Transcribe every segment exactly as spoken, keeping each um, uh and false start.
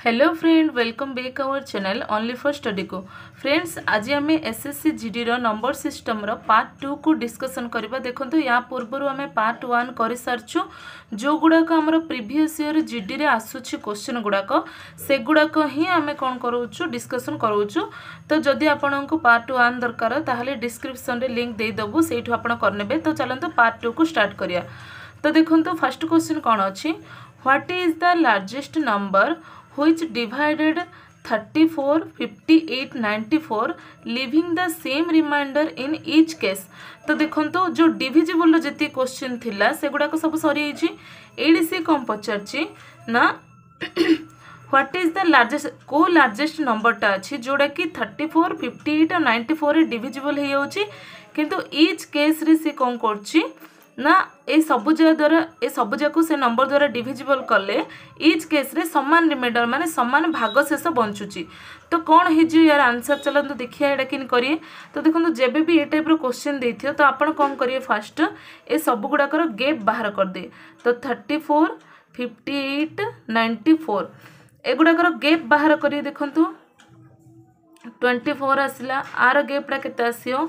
Hello friend, welcome back our channel only for study को। Friends, आज आम SSC GD रो नंबर सिस्टम रो पार्ट टू को डिस्कसन करबा। देखंतु या पूर्व आम पार्ट वन कर सारछु, जो गुड़ाक आमर प्रीवियस ईयर जीडी रे आसुछि क्वेश्चन गुड़ाक से गुड़ाक ही आम कौन करूछु डिस्कसन करूछु। तो जदि आपनको पार्ट वन दरकार ताहले डिस्क्रिप्शन रे लिंक दे देबु, सेठु आपण करनेबे। तो चलंतु पार्ट टू को स्टार्ट करिया। तो देखंतु फर्स्ट क्वेश्चन कौन अछि, what is the largest number which divided thirty-four, fifty-eight, ninety-four leaving the same remainder in each case। तो देखंतु जो डिविजिबल रो जति क्वेश्चन थिला से गुडा को सब सरी हिची। एडी से कम पचारची ना व्हाट इज द लार्जेस्ट को लार्जेस्ट नंबर टा अछि जोडा कि thirty-four, fifty-eight और ninety-four रे डिविजिबल हे होची, किंतु ईच केस रे से कोन करची ना ए सबुजा द्वारा ए सबुजा को से नंबर द्वारा डिविजिबल कले ईच केस रे समान रिमाइंडर माने समान भाग शेष बंचुची। तो कौन हिजु यार आंसर चलंतु देखिया एटा किन करिए। तो देखंतु जेबे भी ए टाइप रो क्वेश्चन देथियो तो आपण कोन करिए, फर्स्ट ए सब गुडा कर गैप बाहर कर दे। तो thirty-four, fifty-eight, ninety-four ए गुडा कर गैप बाहर करिए। देखंतु twenty-four आसिला, आर गैपटा केते आसियो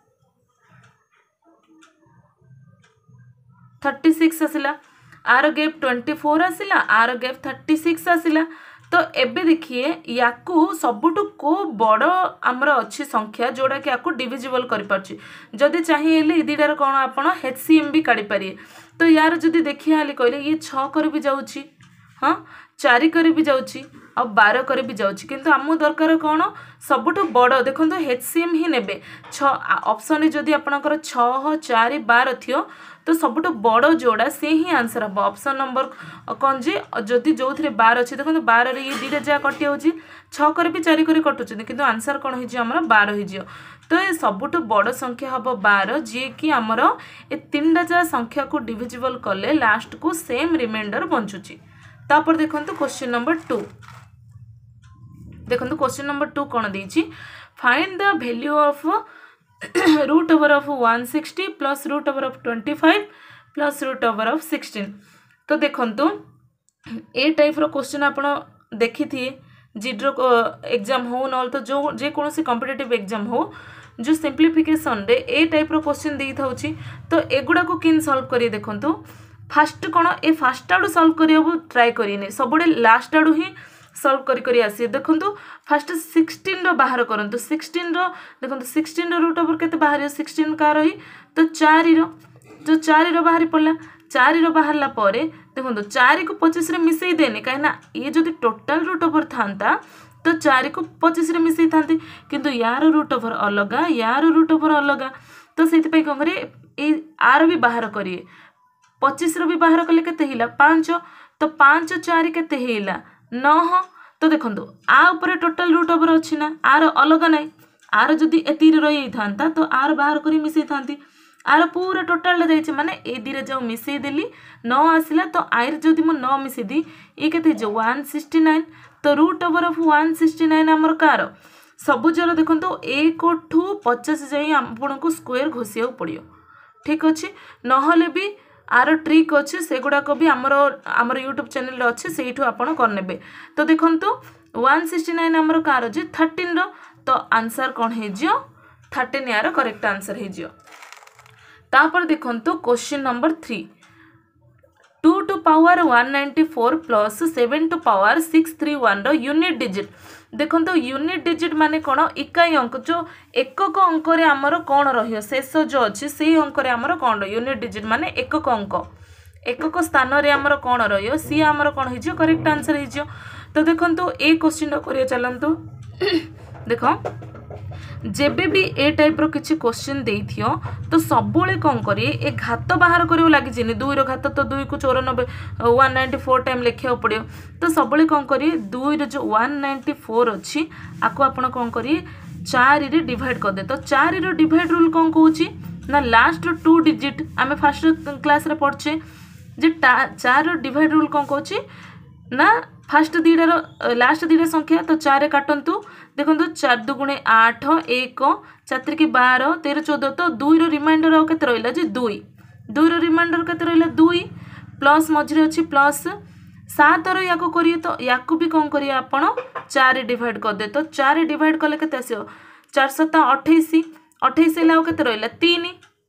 thirty-six आसिला, आर गैप twenty-four आसिला, आर गैप thirty-six आसिला। तो एबे देखिए याकू सबुटु को बड़ आमर अच्छी संख्या जोड़ा कि याकू डिविजिबल करि परछि। जदि चाहिए ले इदिडार कोन आपण एचसीएम भी काढी पारिए। तो यार जदि देखिया हाली कहले ये छह कर भी जाउछि, हां चार कर भी जाउछि और बारह कर भी जाउछि, किंतु आमु दरकार कोन सबुटु बड़ देखंतु एचसीएम ही नेबे। छ ऑप्शन रे जदि आपनकर छह, चार, बारह थियो तो सबुटु बड़ जोड़ा से ही आंसर हम। ऑप्शन नंबर कौन जे जदि जो थे बार अच्छे देखो बार ये दुटा जगह कटि जाऊँगी, छः कर भी चार कर कटुच्च, किंतु आंसर कौन हो बार हो। तो ये सबुठु बड़ संख्या हम बार, जी कि आमर ए तीन टा जगह संख्या को डिविजिबल कले लास्ट को सेम रिमाइंडर बंचुची। तापर देखंतु क्वेश्चन नंबर टू। देखंतु क्वेश्चन नंबर टू कौन देछि, find the value of root over of one sixty plus root over of twenty-five plus root over of sixteen। तो देखंतु ए टाइप रो क्वेश्चन आपण देखि थी जीड्रो एग्जाम हो न तो जो जे कौन सी कॉम्पिटिटिव एग्जाम हो जो सिंप्लीफिकेशन रे ए टाइप रो क्वेश्चन देई थाउची। तो एगुडा को किन सॉल्व करिए। देखंतु फास्ट कोन ए फास्ट आडू सॉल्व करियो ट्राई करिने, सबुडे लास्ट आडू ही सॉल्व करी करी आसी। देखंतु फास्ट sixteen रो बाहर करंतु, sixteen रो देखंतु sixteen रो रूट ओवर केते बाहर sixteen का रही तो चार रो जो चार रो बाहर पड़ला, चार रो बाहरला परे देखंतु चार को पच्चीस रे मिसई देने, काहे ना ये जदी टोटल रूट ओवर थांता तो चार को पच्चीस रे मिसई थांती, किंतु यार रूट ओवर अलगा, यार रूट ओवर अलगा। तो सेति पई कोन करे ए आर भी बाहर करिए, पच्चीस रो भी बाहर कले केते हिला पाँच, तो पाँच चार केते हिला नौ। तो देखो आ ऊपर टोटल रूट ओवर अच्छी ना, आर अलग ना, आर जदि एति रही था तो आर बाहर करी मिसई थांती, आर पूरा टोटल जाइए माने ए दी जाऊ मिसई देली नौ आसिला। तो आईर जदि मु नौ मिसई दी ये केते जो one sixty-nine। तो root over of one sixty-nine आमर कार सबुजर देखो एक ठू पचास जाई आपको स्क्वायर घोषिया पड़ियो, ठीक अच्छे। नहले भी आर ट्रिक अच्छे से गुड़ाक भी आमर आमर यूट्यूब चैनल अच्छे से आपड़ करने। तो देखंतु one sixty-nine आमर कार अच्छे thirteen रो, तो आंसर कौन हो thirteen यार करेक्ट आंसर हो। तापर देखंतु question number three, two to power one ninety-four plus seven two power six thirty-one रो यूनिट डिजिट। देखंतु यूनिट डिजिट माने कौन इकाई अंक, जो एकक अंक रे आमर कौन रहियो शेष जो अच्छी से अंक रे आमर कौन यूनिट डिजिट माने एकक अंक, एकक स्थान रे आमर कौन रहियो सी आमर कौन हिजियो करेक्ट आंसर हिजियो। तो देखंतु ए क्वेश्चन रो करिया चलंतु। देखो जेबे भी ए टाइप रो किछि क्वेश्चन देइथियो तो सबुले कौन करिए ए घात बाहर करियो लागि जिनी दुई रो घात तो दुई को चौरानबे one ninety-four टाइम लिखिया पड़ियो। तो सबुले कौन करिए दुई रो जो one ninety-four अछि आको आपण कौन करिए चार रे डिवाइड कर दे। तो चार रो डिवाइड रूल कौन कहूची ना लास्ट रो टू डिजिट आमे फर्स्ट क्लास रे पढ़छे जे चार रो डिवाइड रूल कौन कहूची ना फास्ट दीटार लास्ट दीटा संख्या तो चार काटंतु। देखो चार दुगुणे आठ, एक चार की बार, तेरह चौदह, तो दुई रो रिमाइंडर आउ केते रहिला जे दुई, दुई रो रिमाइंडर केते रहिला दुई, प्लस मझिरे अछि प्लस सात रो या करिए तो या भी कौन करिए आपण चार डिवाइड कर दे तो चार डिवाइड कले केते आसीओ चार सता अठाईस अठाईस लाउ केते रहिला तीन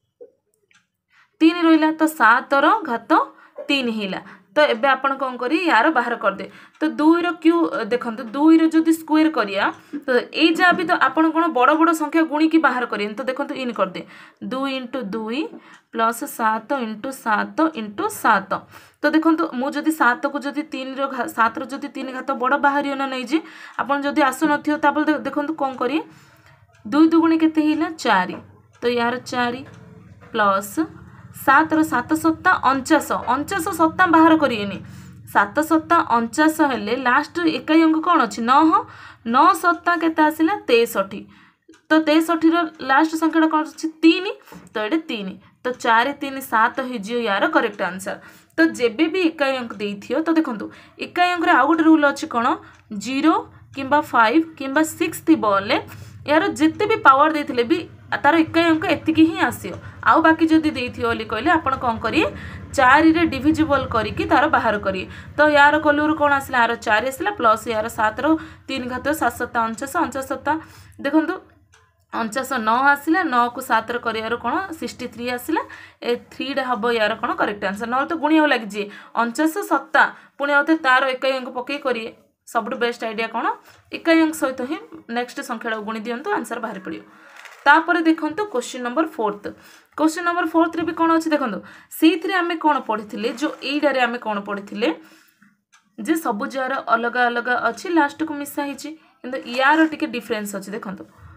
तीन रहिला तो सात रो घात तीन हिला तो एबे आपण कौन करी यार बाहर कर दे तो दुई रो क्यू देखंतु दुई रो जदी स्क्वायर करिया तो ए जा भी तो आपण कोन बड़ बड़ संख्या गुणी की बाहर करियन तो देखंतु इन कर दे दुई इंटू दुई प्लस सात इंटू सात इंटू सात तो देखंतु मु जदी सात को जदी तीन रो सात रो जदी तीन घात बड़ बाहरियो ना नै जी आपण जदी आसु नथियो तापर देखंतु कोन करी दुई दुगुणी केते हिला चार तो यार चार प्लस सात रो सात सत्ता अणचाश अणचाश सत्ता बाहर करिएनी सात सत्ता अणचाश हेले लास्ट एकाई अंक कौन अच्छी नौ नौ सत्ता केते आसिला तेसठी तो तेसठी रो लास्ट संख्या कौन अच्छी तीन तो ये तीन तो चार तीन सात हो यार करेक्ट आंसर तो जेबे भी एकाई अंक देइथियो तो देखंतु एकाई अंक रे आ गोटे रूल अच्छी कौन जीरो किंबा फाइव किंबा सिक्स थी बोले यार जिते भी पावर देथिले भी तार एकाई अंक एतिकी ही आसियो आउ बाकी जदि देइथियो बोली कहले आपण कोन करिए चार रे डिविजिबल करिकी तार बाहर करिए तो यार कलूर कोन आसला यार चार आसला प्लस यार सात रो तीन घात सात सत्ता अणचाश अणचाश सत्ता देखंतु अणचाश नौ आसला नौ को सात रो करियार कोन सिक्सटी थ्री आसला ए थ्री रे हबो यार कोन करेक्ट आंसर न तो गुणिया लागि जे अणचाश सत्ता पुणी आते तार एकाई अंक पके करिए सबटु बेस्ट आइडिया कौन एकाई अंक सहित ही नेक्स्ट संख्या गुणी दिंतु आंसर बाहर पड़ो तापर देखो question number fourth question number fourth रे भी कौन अच्छे देखो से आम कौन पढ़ी जो यहीटारे आम कौन पढ़ी जे सब जार अलग अलग अच्छी लास्ट को मिसाई कि यार टिके डिफरेन्स अच्छे देखो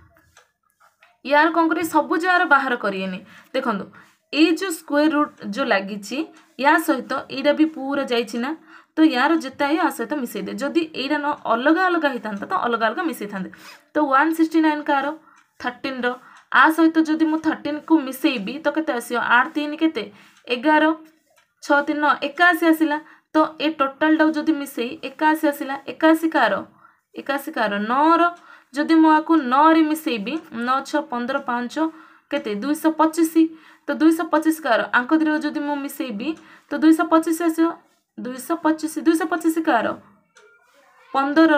यार कौन कर सब जार बाहर करेनि देखो ये जो स्क्वायर रूट जो लगी या सहित यहाँ भी पूरा जाइना तो यार जिता है आ सहित मिसई दे जदि एटा न अलग अलग होता तो अलग अलग मिसई था तो वन सिक्सटी नाइन कार थर्टीन रो आ सहित जदि मु थर्टीन को मिसेबी तो केते आसियो आठ तीन केते एगार छः तीन एकाशी आसला तो ए टोटाल टा जदि मिसई एकाशी आसला एकाशी कार एकाशी कार नौ रो जदि मु आकु नौ रे मिसेबी नौ छः पंद्रह पाँच केते दुईश पचिश तो दुईश पचिश कार आंक दिरो जदि मु मिसेबी तो दुईश पचिश आसियो दुईश पचिश दुईश पचिश कार पंदर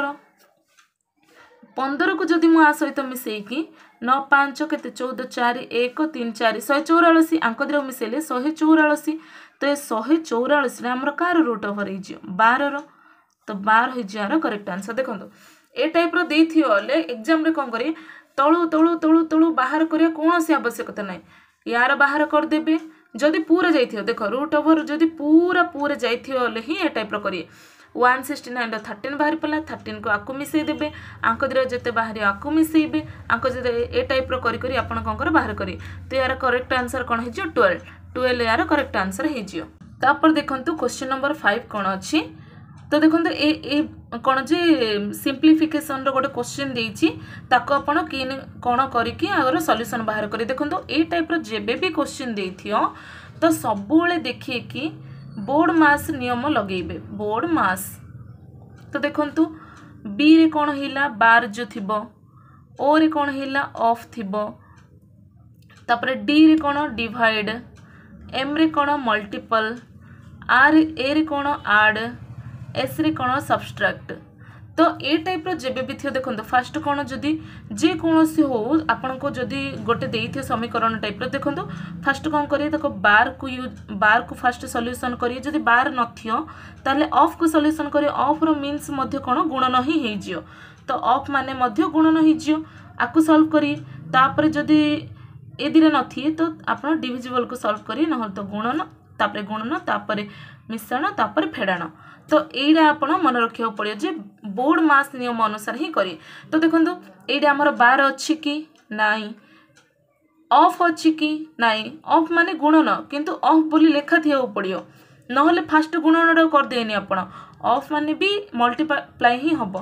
पंदर को जदि मुझ सहित मिसेकी नौ पाँच के चौदह चार एक तीन चार शहे चौराशी आंक दिन मिसेले शहे चौराशी तो ये शहे चौराशी आमर कार रूट ओवर हो बार तो बार हो करेक्ट आंसर देखो ए टाइप रे एग्जाम रे कौन करें तलू तलू तलू तलू बाहर करिया कौन सी आवश्यकता ना यार बाहर करदेबे जदि पूरा जाइथियो देखो रूट ओवर जदि पूरा पूरा जाइथियो ही ए टाइप रो करिए वन सिक्सटी नाइन रो थर्टीन बाहर पड़ा थर्टीन को आकु मिसई देबे आंक दिर जते बाहर आकु मिसेबे आंक जते ए टाइप रो करी करी आपण कोन कर बाहर करी तो यार करेक्ट आंसर कोन हे जो ट्वेल्व ट्वेल्व यार करेक्ट आंसर हे जियो तापर देखंतु क्वेश्चन नंबर फाइव कोन अछि तो देखंतु ए ए कोन जे सिंप्लिफिकेशन रो गोटे क्वेश्चन देइछि ताको आपण किन कोन करी कि आगर सॉल्यूशन बाहर करी देखंतु ए टाइप रो जेबे भी क्वेश्चन देइथियो तो सबुले देखिए कि बोर्ड मास नियम लगेबे बोर्ड मास तो देखंतु बी रे कोन हिला बार जो थिबो ओ रे कोन हिला ऑफ थिबो तापर डी रे कोन डिवाइड एम रे कोन मल्टीपल आर ए रे कोन ऐड एस रे कोन सब्सट्रैक्ट तो ए टाइप रो जेबे भी थियो देखंतु फर्स्ट कोन जदी जे कोनोसी हो आपन को जदी गोटे देइथे समीकरण टाइप रो देखंतु फर्स्ट कोन करिए तको बार को यूज बार को फर्स्ट सॉल्यूशन करिए जदी बार नथियो ताले ऑफ को सॉल्यूशन करिए ऑफ रो मींस मध्य कोन गुणन ही हे जियो तो ऑफ माने मध्य गुणन ही जियो आकु सॉल्व करिए तापर जदी ए दिरे नथिए तो आपन डिविजिबल को सॉल्व करिए न तो गुणन तापर गुणन तापर मिश्रण तापर फेडाण तो यहीटा आप मन रखा पड़े जे बोर्ड मास नियम अनुसार ही करी तो देखो ये आमर बार अच्छी कि नाई ऑफ अच्छी कि नाई ऑफ माने गुणन किंतु ऑफ बोली लेखा थी पड़ो नहले फास्ट गुणन कर देनी आप ऑफ माने भी मल्टीप्लाई ही हम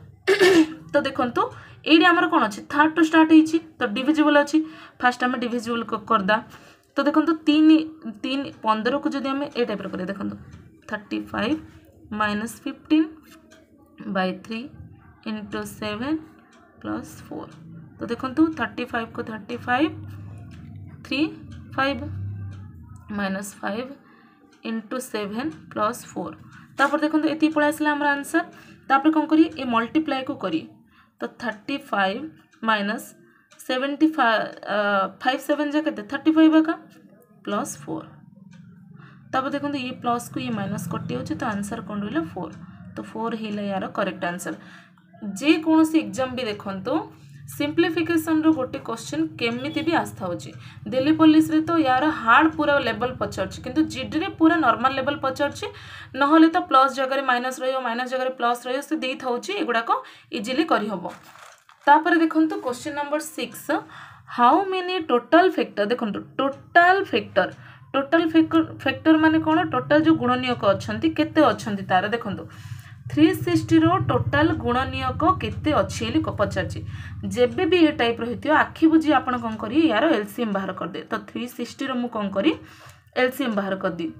तो देखो ये आमर कौन अच्छी थर्ड टू स्टार्ट होती तो डिविजिबल अच्छी फास्ट आम डिविजिबल करदा तो देखो तीन तीन पंद्रह को जब आम ए टाइप करें देखो thirty five minus fifteen by three into seven plus four तो देखो थर्टी फाइव को thirty five three five minus five into seven plus four तापर देखो ये पलि आसला आम आंसर तापर कौन करिए ये मल्टीप्लाई को करिए तो thirty five minus seventy five five seven जा के थर्टी फाइव का प्लस फोर तापर देखो ये प्लस को ये माइनस कटि हो तो आंसर कौन रहा फोर तो फोर है यार करेक्ट आंसर। जे कौन एग्जाम भी देखो सिंप्लिफिकेशन रो गोटे क्वेश्चन केमिति भी आस्था होची दिल्ली पुलिस रे तो यार हार्ड पूरा लेवल पचारछि किंतु जीडी रे पूरा नॉर्मल लेवल पचारछि नहले तो प्लस जगह माइनस रहियो माइनस जगह प्लस रहियो से देई थाउछि एगुडा को इजीली करि हबो। तापर देखंतु question number six how many total factor देखंतु टोटल फैक्टर टोटल फैक्टर माने कोन टोटल जो गुणनीयक अछंती केते अछंती तार देखंतु थ्री सिक्सटी रो टोटल गुणनीयक केते अछि एली को पचारछि जेबे भी ए टाइप रहितियो आखि बुझी आपण कोन करी यार एलसीएम बाहर कर दे तो थ्री सिक्सटी रो मु कोन करी एलसीएम बाहर कर दी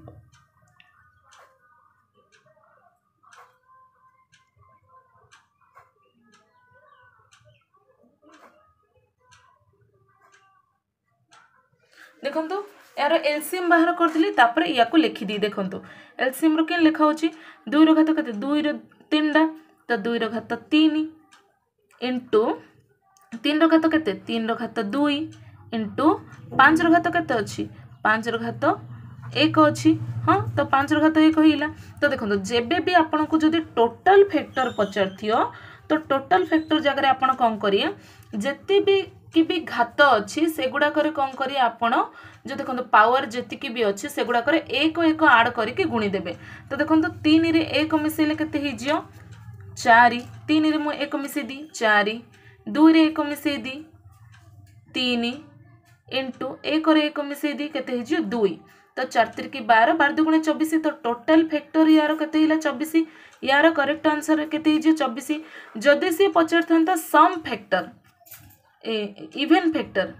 देखंतु यार एलसीएम बाहर करथिली तापर या को लिखि दी देखंतु एलसीएम रो के लिखा होची दुई रो घात कते दुई रो तीन डा तो दुई रो घात तीन इंटू तीन रो घात कते तीन रो घात दुई इंटू पाँच रो घात कते अछि पाँच रो घात एक अछि हाँ तो पाँच रो घात एक होइला तो देखंतु जेबे भी आपन को जदी टोटल फैक्टर पचरथियो तो टोटल फैक्टर जगह आपन कोन करिए जति भी कि भी घात अच्छी सेगुड़ा करे कौन करिए आपण जो देखो पावर जेतिकी भी अच्छी सेगुड़ा करे एक एक आड करके गुणी देबे तो देखो तीन रे एक मिसेले केते ही जियो चारि तीन रे मु एक मिसे दी चारि दुई रे एक मिसे दी तीन इंटू एक रे एक मिसे दी केते ही जियो दुई तो चार तिर की बारह बारह दुगुणे चौबीस तो टोटल फैक्टर यार केते हिला चौबीस यार करेक्ट आंसर केते ही जियो चौबीस जदि से पचार था some factor even factor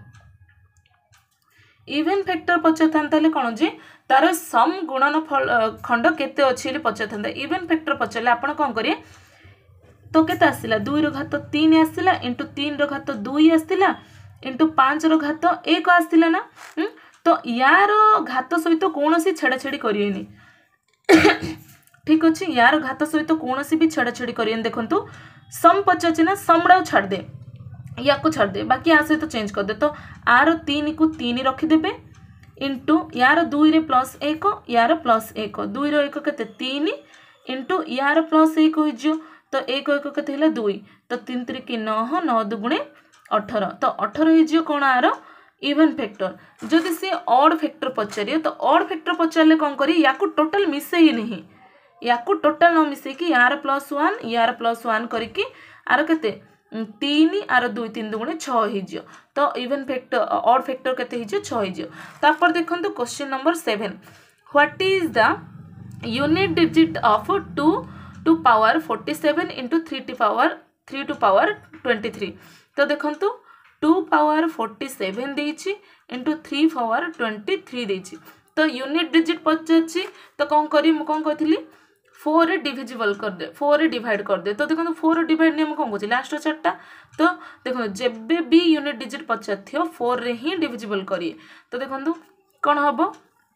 even factor पचार कौन जे तार सम गुणन फल खंड केते अच्छी पचार इवेन फैक्टर पचारे आपड़ कौन करिए तो केते आसला दुई रो घात तीन आसला इंटू तीन रो घात दुई आसला इंटू पाँच रो घात एक आसला ना तो यार घात सहित कौन सी छेड़ाछेड़ी करिएनी ठीक अच्छे यार घात सहित कौन सी भी छेड़ाछेड़ी करिएनी देखंतु सम पचार ना समड़ा छाड़ दे या को छाड़ दे बाकी आ सहित चेंज कर दे तो आर तीन को तीन रखिदेबे इंटू यार दुई रे प्लस एक यार प्लस एक दुई रो एक केते तीन इंटू यार प्लस एक हो तो एक एक केते हिला दुई तो तीन तिर की नौ नौ दुगुणे अठारह तो अठारह हो कौन आर इवेन फैक्टर जदि से ऑड फैक्टर पचारे तो ऑड फैक्टर पचारे कौन करिए या को टोटल मिसे ही नहीं या को टोटल न मिसे कि यार प्लस वन यार प्लस वन करके आर केते तीन आर दुई तीन दुगुणे छः तो इवेन फैक्टर ऑड फैक्टर केते छः तापर देखो question number seven what is the unit digit of two to power forty seven into three to power three to power twenty three तो देखो टू पावर फोर्टी सेवेन देइछि into three power twenty three देइछि तो unit digit पचारछि तो कौन करी मु कौन कहथिली फोर रे डिविजिबल कर दे फोर रे डिवाइड कर दे तो देखो फोर डिवाइड नियम कौन कहछि लास्ट चार्टा तो देखो जेबे भी यूनिट डिजिट पचार थियो फोर रे ही डिविजिबल करिए तो देखो कौन हम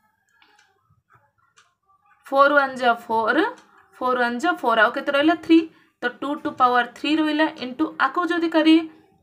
फोर वन जा फोर फोर वन जा फोर आउ केते रहिला थ्री तो टू टू पावर थ्री रहिला इंटू आको जदि करिए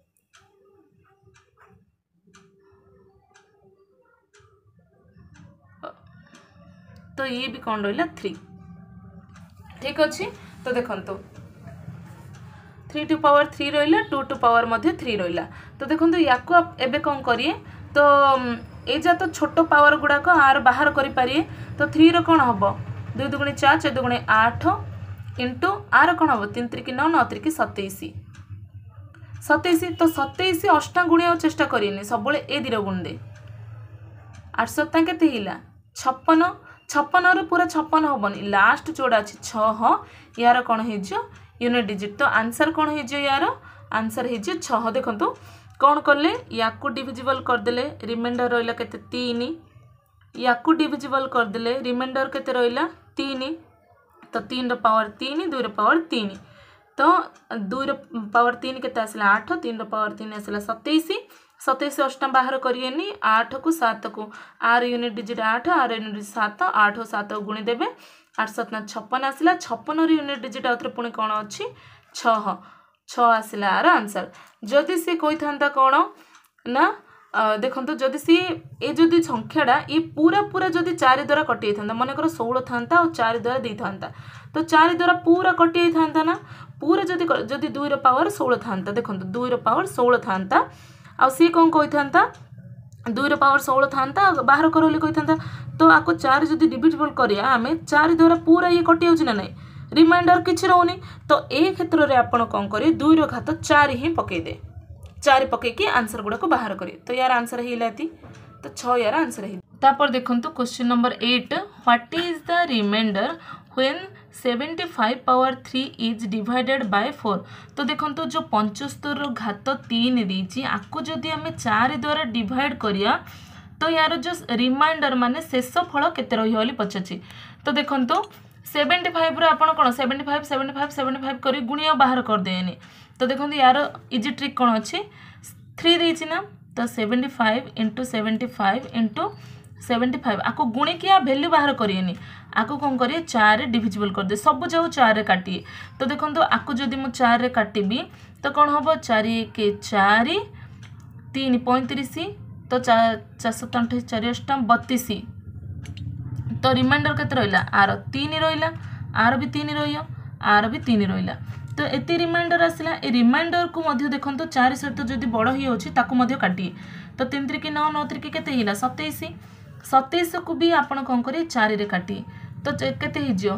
तो ये भी कौन रहिला थ्री ठीक अच्छे तो देखो थ्री टू पावर थ्री रहा टू टू पावर मध्य थ्री रहा तो देखो या एबे कौन करिए तो एजा तो छोट पावर गुड़ाक आर बाहर करें तो थ्री रो कौन हम दुई दुगुणी चार चार दुगुणी आठ इंटू आर कौन हम तीन त्रिकी नौ नौ त्रिकी सतैश सतैश तो सतैश अष्टा गुणिया चेष्टा करें सब ए दीर गुण दे आठ सत्ता के छप्पन छप्पन रु पूरा छप्पन हेनी लास्ट जोड़ा अच्छी छः यार कौन हो यूनिट डिजिट तो आंसर कौन हो यार आंसर हो छः देखो कौन कले या डिविजिबल करदे रिमाइंडर रहा के तीन या डिविजिबल करदे रिमाइंडर के रहा तीन तो तीन रो पावर तीन दुई रो पावर तीन तो दुई रो पावर तीन के आसला आठ तीन रो पावर तीन आसला सतैश सतैश अष्टा बाहर करें आठ को सात को आर यूनिट डिजिट आठ आर यूनिट सात आठ सात गुणी देवे आठ सतना छप्पन आसला छप्पन यूनिट डिजिट आउे पुणी कौन अच्छी छः छः आसला आर आंसर जदि सी कही था कौन ना देखो जदि सी ये जदि संख्याटा ये पूरा पूरा जदि चार द्वारा कटि था मनकर षोल था और चार द्वारा दे था तो चार द्वारा पूरा कटि था ना पूरा जदि जदि दुईर पावर षोल था देखो दुईर पावर षोल था आ सी कौन कही था दुईर पावर षोल था बाहर कर बोली कही था तो आपको चार जदि डिविजिबल करिया आमे चार द्वारा पूरा ये कटि जाऊँ ना नहीं रिमाइंडर किसी रोनी तो ये क्षेत्र में आपड़ कौन करेंगे दुईर घात चार ही पकईदे चार पकईकि आंसर गुड़ा को बाहर करेंगे तो यार आंसर है तो छः यार आंसर है तापर देखो question number eight what is the reminder when seventy five power three is divided by four तो देखो जो पंचस्तर घात तीन देती आपको जदि आम चार द्वारा डिवाइड करिया तो यार जो रिमाइंडर माने शेष फल केते रही बोली पचार तो देखो सेवेंटी फाइव रहा कौन seventy five seventy five seventy five कर गुणिया बाहर करदेनि तो देखो यार इजी ट्रिक कौन अच्छी थ्री देती ना तो seventy five into seventy five into seventy five आपको गुणी कि वैल्यू बाहर करेनि आपको कौन करिए चार डिविजिबल कर दे सब जाओ चार काटिए तो देखो आपको जदि मु चार काटिबी तो कौन हम चार के चार तीन पैंतीस तो चार सौ अठाईस चार अष्टम बतीस तो रिमाइंडर केते रहिला आर तीन रहिला आर भी तीन रही आर भी तीन रहिला तो एति रिमाइंडर आसला ए रिमाइंडर को मध्य देखो चार सहित जदि बड़ हो ताकू काटिए तो तीन त्रिक नौ नौ त्रिक केते हिला सतैश सतैश को भी आपन कौन करिए चार रे काटिए तो केते हिजियो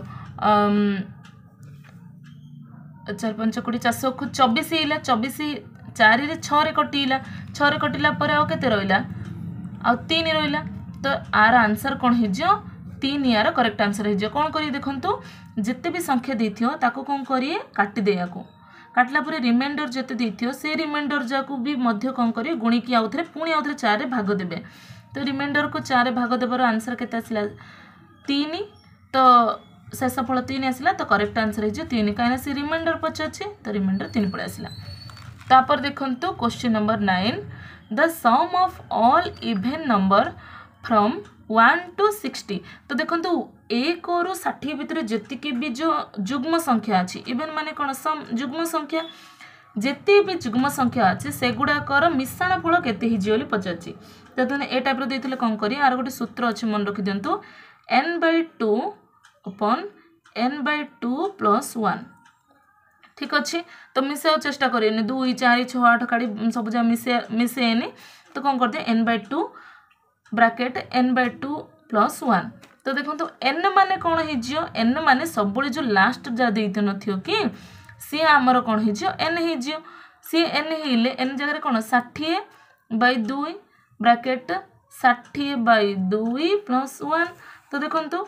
चार पंच कोटी चार सौ चौबीस हिला चौबीस चार रे छः कटिला छः कटिला पर आउ केते रहिला आ तीन रहिला तो आर आंसर कौन हिजियो तीन यार करेक्ट आंसर है कौन करिए देखो जिते भी संख्या देथियो ताको कौन करिए काटी दे याको काटला पर रिमाइंडर जिते देथियो से रिमाइंडर जाको भी मध्य कौन करिए गुणी की आउ थे पुणी आउ थे चार भाग देबे तो रिमाइंडर को चार भाग देवर आंसर केते आसला तीन तो शेष फल तीन आसला तो करेक्ट आंसर है तीन कहीं से रिमाइंडर पचार तो रिमाइंडर तीन पड़े आसला तापर देखो question number nine the sum of all even number from one to sixty तो देखो एक रु षाठी भितर जी भी जो जुग्म संख्या अच्छी इवेन माने कौन सम जुग्म संख्या जिते भी जुग्म संख्या अच्छे से गुड़ाकर मिश्रण फल केते पचार तो तुम ए टाइप देते कौन करिए आर गोटे सूत्र अच्छे मन रखी दिंतु एन बै टू अपन n by two plus one ठीक अच्छे तो मिसाई चेष्टा करें दुई चार छः आठ काढ़ी सब जगह मिसे मिसेनि तो कौन कर दिए n by two bracket n by two plus one तो देखो तो एन माने कौन हो एन माने सब जो लास्ट जहाँ देते नथियो कि सी आमर कौन हो एन हो सी एन हिले एन जगह कौन षाठी बै दुई ब्रैकेट षाठी बै दुई प्लस वन तो देखो तो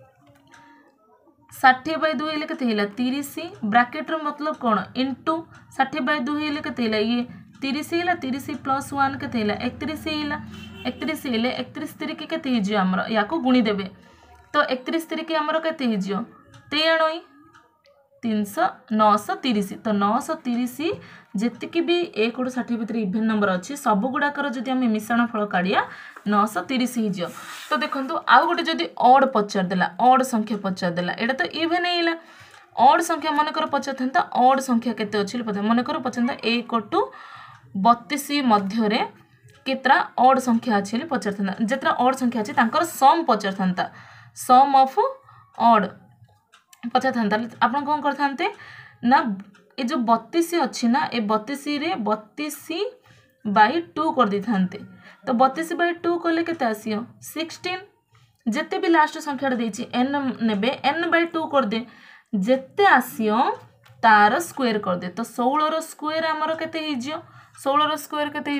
षाठी बै दुई हेल्ले के तीस ब्रैकेट मतलब कौन इंटू षाठी बै दुई हेल्ले के ये तीस है तीस प्लस वन के एकतीस है एकतीस हेल्ले एकतीस तिरिक के आमर या गुणी देवे तो एकतीस तिरिक आमर के तेणु तीन सौ नौश तीस तो नौश तीस जी भी एक रु षाठी भितर इवेन नंबर अच्छी सब गुड़ाकर जब आम मिश्रण फल काढ़िया नौश तीस हो तो देखो आउ गोटे जदि ऑड पचारदेला ऑड संख्या पचारदेला यहाँ तो इवेन है ऑड संख्या मनकर पचार था ऑड संख्या केते अच्छी मनकर पचार एक टू बतीस मध्य केतरा ऑड संख्या अच्छी पचार था जितना ऑड संख्या अच्छी तांकर सम पचार था सम ऑफ ऑड पचार था आप कौन करते ना ये जो बतीस अच्छी ना ये बतीस बतीस बै टू कर दे था तो बतीस बै टू कले के आसियो सिक्सटीन जिते भी लास्ट संख्या देती एन ने एन बै टू कर दे जिते आसियो तार स्क्वायर कर दे तो षोलर स्क्वायर आमर के षोलर स्क्वायर के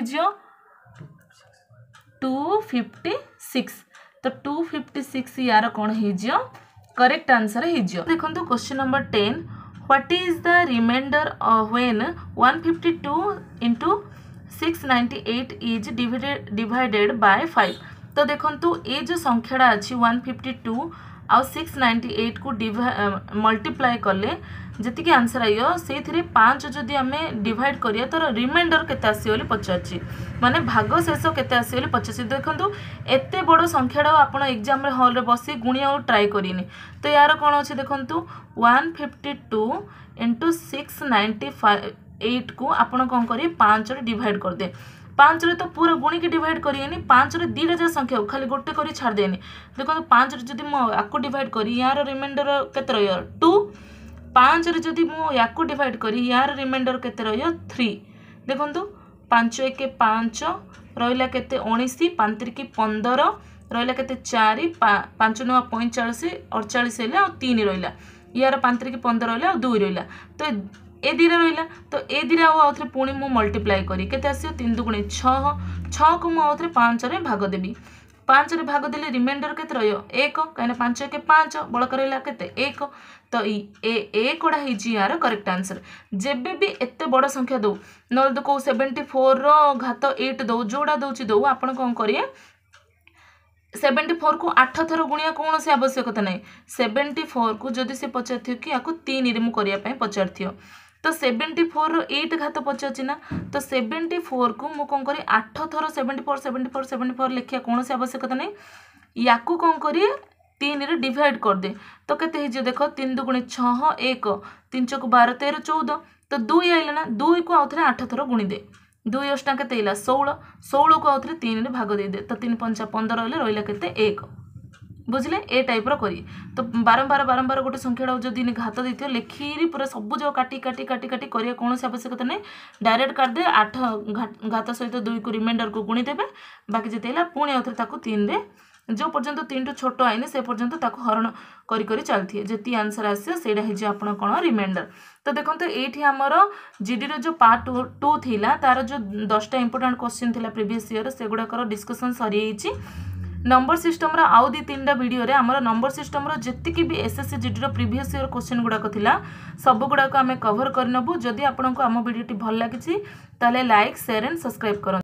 टू फिफ्टी सिक्स तो टू फिफ्टी सिक्स यार कौन हो करेक्ट आंसर हो देखो question number ten what is the reminder when one fifty two into six ninety eight is divided divided by five तो देखो ये जो संख्याटा अच्छी वन फिफ्टी टू आउ सिक्स नाइंटी एट को मल्टीप्लाई कले जी आंसर आइयो से पाँच जदि आम डिवाइड करिया तो रिमाइंडर केते आसी पचार माने भाग शेष केते आसी पचास देखो एत बड़ संख्याटा आप एग्जाम हल बसी गुणिया ट्राए करेनि तो यार कौन अच्छे देखो one fifty two into six ninety five eight को आपड़ कौन करेंगे पाँच डिवाइड करदे पाँच रे तो पूरा गुणी की डिवाइड करेनि पाँच रे दी हजार संख्या खाली गोटे कर छाड़देनि देखो पाँच जदि मुझे डिवाइड करी यार रिमाइंडर केते रहियो टू पाँच रे जदि मुझे डिवाइड करी यार रिमाइंडर केते रहियो थ्री देखो पाँच एक पाँच रहा केते उन्नीस पाँच की पंदर रहा केते चार पाँच नुआ पैंचाश अड़चाश है तीन रहा यार पाँच की पंदर रहा दुई रहा तो ए दीरा रहा तो ए दीरा आउे पुणी मु मल्टीप्लाई करी केते आसियो तीन दुगुणी छः छः को मुझे पाँच रे भाग देवी पाँच रे भाग देले रिमाइंडर केते रहियो एक कहीं पाँच एक पाँच बड़क रहा केते एक तो ए एकड़ा ही यार करेक्ट आंसर जेबे भी एते बड़ संख्या दो न तो कौ सेवेन्टी फोर घात एट दो जोड़ा दौची दो आप कौन करिए सेवेन्टी फोर को आठ थर गुणिया कौन से आवश्यकता नहीं सेवेन्टी फोर को जदि से पचार कि आपको तीन रे मुझे पचार तो सेवेन्टी फोर एट घात पचार ना तो सेवेन्टी फोर को मुझे कौन करी आठ थर seventy four seventy four seventy four लिखा कौन से आवश्यकता नहीं या कौन करिए तीन रे डिवाइड कर दे तो केते देख तीन दुगुणी छः एक तीन चौक बार तेरह चौदह तो दुई आइला ना दुई को आउ थे आठ थर गुणी दे दुई अष्टा के षोल षोल को आउ थे तीन रे भाग दे दे तो तीन पंचा पंदर रहा रहा के एक बुझे ए टाइप करी तो बारंबार बारंबार गोटे संख्या जदि घात देती लेखिरी पूरा सब जो काटी काटी काटी काटी करिया कौन से आवश्यकता नहीं डायरेक्ट काट दे आठ घात सहित दुई को रिमाइंडर को गुणी देवे बाकी जिते पुणी आउ थे तीन रे जो पर्यंत तीन टू छोट आईनी से पर्यंत हरण करी करी चलती है जी आंसर आसे से आप कौन रिमाइंडर तो देखो ये आमर जीडी जो पार्ट टू टू थिला तार जो दसटा इंपोर्टेंट क्वेश्चन थिला प्रीवियस ईयर से गुड़ाकर डिस्कसन सरी नंबर सिस्टम आउ दी तीन वीडियो रे आमर नंबर सिस्टम जी भी SSC GD previous year question गुड़ाक थिला सब गुड़ाक आम कवर करनबु जदि आपको आम वीडियो भल लगी लाइक शेयर एंड सब्सक्राइब करूँ।